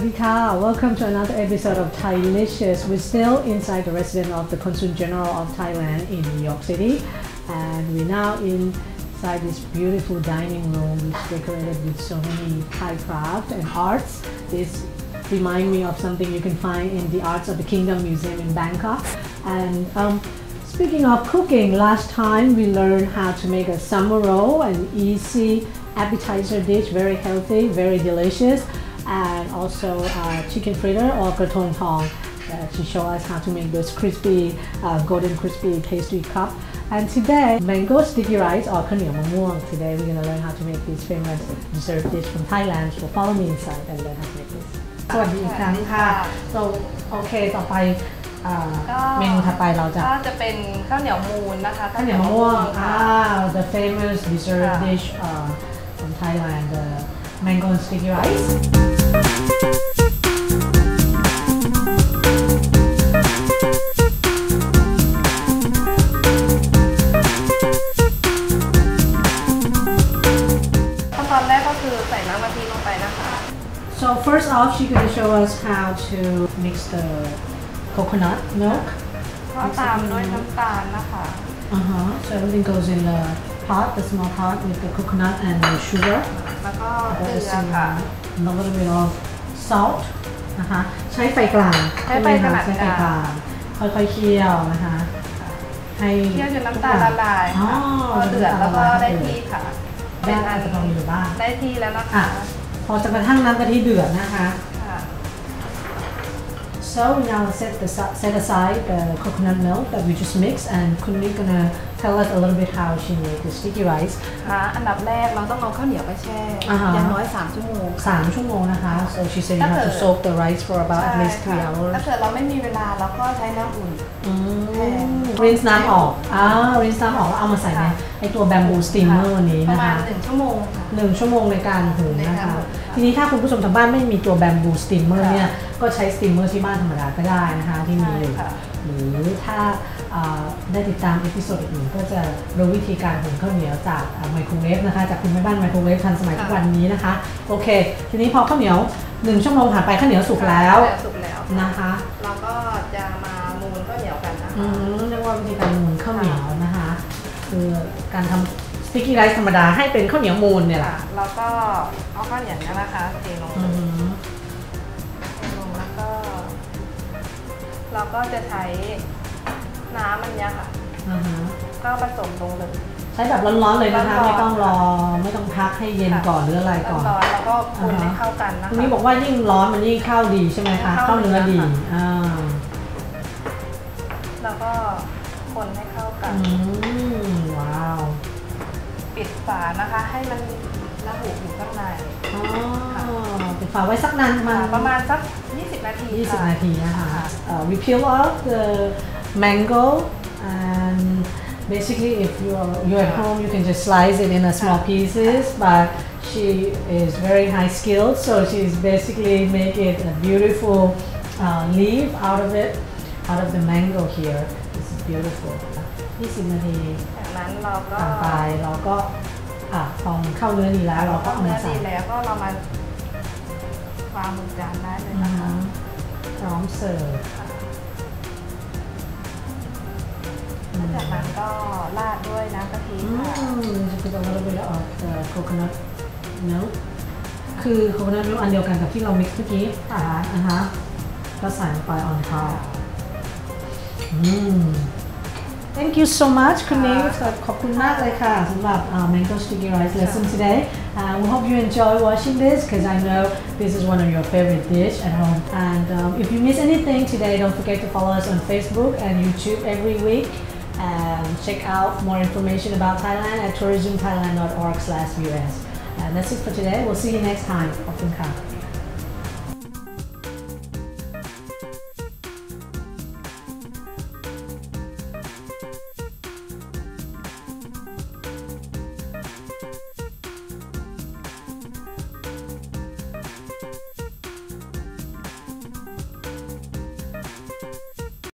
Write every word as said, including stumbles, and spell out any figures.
Sawadika, welcome to another episode of Thailicious. We're still inside the residence of the Consul General of Thailand in New York City, and we're now inside this beautiful dining room which is decorated with so many Thai craft and arts. This reminds me of something you can find in the Arts of the Kingdom Museum in Bangkok. And um, speaking of cooking, last time we learned how to make a summer roll, an easy appetizer dish, very healthy, very delicious, and also uh, chicken fritter or krathong thong. Uh, she showed us how to make those crispy, uh, golden crispy pastry cup. And today, mango sticky rice or khao niao ma muang. Today we're going to learn how to make this famous dessert dish from Thailand. So follow me inside and learn how to make this. สวัสดีอีกครั้งค่ะ so โอเคต่อไปเมนูถัดไปเราจะก็จะเป็นข้าวเหนียวมูนนะคะข้าวเหนียวมะม่วงอ่า the famous dessert dish uh, from Thailand, the mango and sticky rice. ขั้นตอนแรกก็คือใส่น้ำกะทิลงไปนะคะ So first off, she's going to show us how to mix the coconut milk. ก็ตามด้วยน้ำตาลนะคะ Uh-huh. So everything goes in the pot, the small pot with the coconut and the sugar. แล้วก็เกลือค่ะ and a little bit of salt นะคะใช้ไฟกลางใช้ไฟกลางใช้ไฟกลางค่อยๆเคี่ยวนะคะให้เคี่ยวจนน้ำตาลละลายค่ะพอเดือดแล้วก็ได้ที่ค่ะเป็นอันจะต้องอยู่บ้างได้ที่แล้วนะคะพอจนกระทั่งน้ำกะทิเดือดนะคะ So now set the set aside the coconut milk that we just mixed, and Kunmi gonna tell us a little bit how she made the sticky rice. อันดับแรกเราต้องเอาข้าวเหนียวไปแช่อย่างน้อยสามชั่วโมงสามชั่วโมงนะคะ So she said you have to soak the rice for about at least three hours. ถ้าเกิดเราไม่มีเวลาเราก็ใช้น้ำอุ่น rinse น้ำออกอ่า rinse น้ำออกแล้วเอามาใส่ในไอตัวแบมบูสตีมเมอร์นี้นะคะประมาณหนึ่งชั่วโมงหนึ่งชั่วโมงในการหุงนะคะทีนี้ถ้าคุณผู้ชมทางบ้านไม่มีตัวแบมบูสตีมเมอร์เนี่ยก็ใช้สตีมเมอร์ที่บ้านธรรมดาก็ได้นะคะที่มีอยู่หรือถ้าได้ติดตามอีพิโซดอื่นก็จะรู้วิธีการหุงข้าวเหนียวจากไมโครเวฟนะคะจากคุณแม่บ้านไมโครเวฟทันสมัยทุกวันนี้นะคะโอเคทีนี้พอข้าวเหนียวหนึ่งชั่วโมงผ่านไปข้าวเหนียวสุกแล้วนะคะเราก็จะมามูนข้าวเหนียวกันนะคะเรียกว่าวิธีการมูนข้าวเหนียวนะคะคือการทำสติ๊กกี้ไรซ์ธรรมดาให้เป็นข้าวเหนียวมูนเนี่ยแหละเราก็เอาข้าวเหนียวนี้นะคะเทลงเทลงแล้วก็เราก็จะใช้น้ำมันเนี้ยค่ะก็ผสมลงเลยใช้แบบร้อนๆเลยนะคะไม่ต้องรอไม่ต้องพักให้เย็นก่อนหรืออะไรก่อนร้อนแล้วก็คนให้เข้ากันนะคะคุณนี้บอกว่ายิ่งร้อนมันยิ่งเข้าดีใช่ไหมคะเข้าเนื้อดีอ่าแล้วก็คนให้เข้ากันว้าวปิดฝานะคะให้มันระหุอยู่ข้างในอ๋อปิดฝาไว้สักนานมาประมาณสักยี่สิบนาทียี่สิบนาทีนะคะ we peel off the mango and basically if you're you're at home you can just slice it in a small pieces but she is very high skilled so she's basically make it a beautiful uh, leaf out of it out of the mango here this is beautiful ยี่สิบนาทีจากนั้นเราก็ต่อไปเราก็อ่ะพอเข้าเนื้อดีแล้วเราก็เอามาใส่แล้วก็เรามาวางบนจานได้เลยนะคะพร้อมเสิร์ฟจากนั้นก็ราดด้วยน้ำกะทิค่ะจะเป็นเราไปแล้วออกโคโคนัทเนื้อคือโคโคนัทเนื้ออันเดียวกันกับที่เรา mix เมื่อกี้อ่านะคะก็ใส่ลงไป on top Thank you so much คุณนิ้งขอบคุณมากเลยค่ะสำหรับ mango sticky rice lesson today uh, we hope you enjoy watching this because I know this is one of your favorite dish at home and um, if you miss anything today don't forget to follow us on Facebook and YouTube every week and check out more information about Thailand at tourism thailand dot org slash U S and that's it for today we'll see you next time ขอบคุณค่ะ